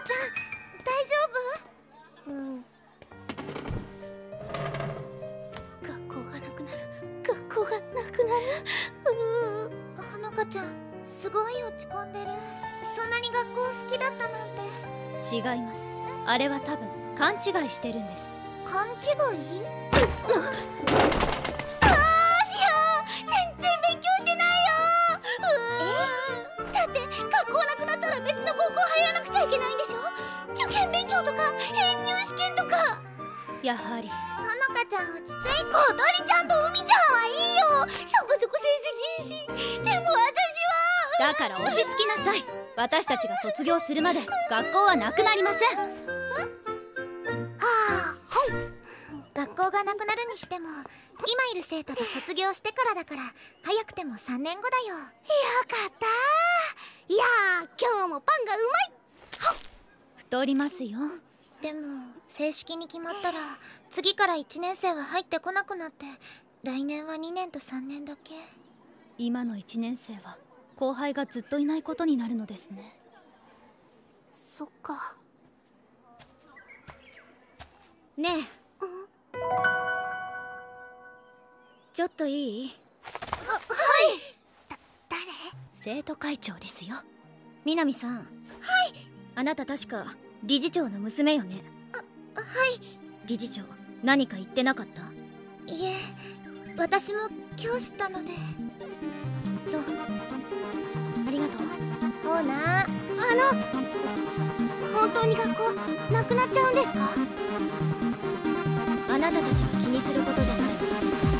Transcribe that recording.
ちゃん大丈夫？うん。学校がなくなる。学校がなくなる。ほのかちゃんすごい落ち込んでる。そんなに学校好きだったなんて。 違います。あれは多分勘違いしてるんです。 勘違い？どうしよう、全然勉強してないよ。だって学校なくなったら別の高校入らなくちゃいけないんでしょ。受験勉強とか編入試験とか。 やはりほのかちゃん落ち着いて。小鳥ちゃんと海ちゃんはいいよ、そこそこ成績いいし。でも私は。 だから落ち着きなさい。私たちが卒業するまで学校はなくなりません。 学校がなくなるにしても今いる生徒が卒業してからだから、早くても3年後だよ。よかった。いやー、今日もパンがうまい。 太りますよ。 でも正式に決まったら次から1年生は入ってこなくなって、来年は2年と3年だけ。 今の1年生は後輩がずっといないことになるのですね。 そっか。 ねえ、ちょっといい？ はい。誰？ 生徒会長ですよ。南さん。はい。あなた確か理事長の娘よね。 はい。 理事長、何か言ってなかった？ いえ、私も今日知ったので。 そう、ありがとう。 ほな、本当に学校なくなっちゃうんですか？ あなたたちが気にすることじゃない。